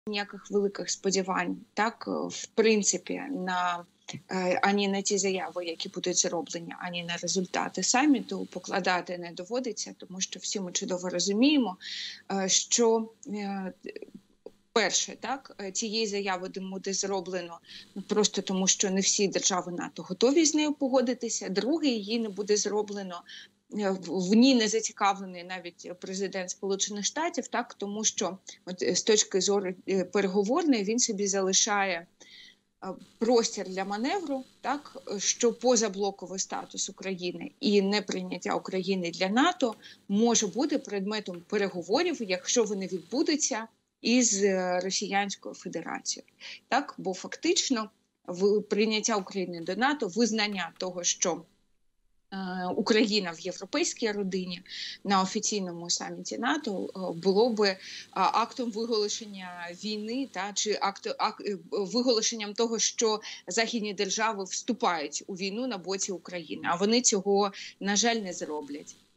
ніяких великих сподівань, так, в принципі, ані на ті заяви, які будуть зроблені, ані на результати саміту покладати не доводиться, тому що всі ми чудово розуміємо, що перше, так, цієї заяви буде зроблено просто тому, що не всі держави НАТО готові з нею погодитися. Друге, її не буде зроблено, в ній не зацікавлений навіть президент Сполучених Штатів, так, тому що от, з точки зору переговорної він собі залишає простір для маневру, так, що позаблоковий статус України і неприйняття України для НАТО може бути предметом переговорів, якщо вони відбудуться із Росіянською Федерацією. Так, бо фактично прийняття України до НАТО, визнання того, що Україна в європейській родині на офіційному саміті НАТО було би актом виголошення війни, чи виголошенням того, що західні держави вступають у війну на боці України, а вони цього, на жаль, не зроблять.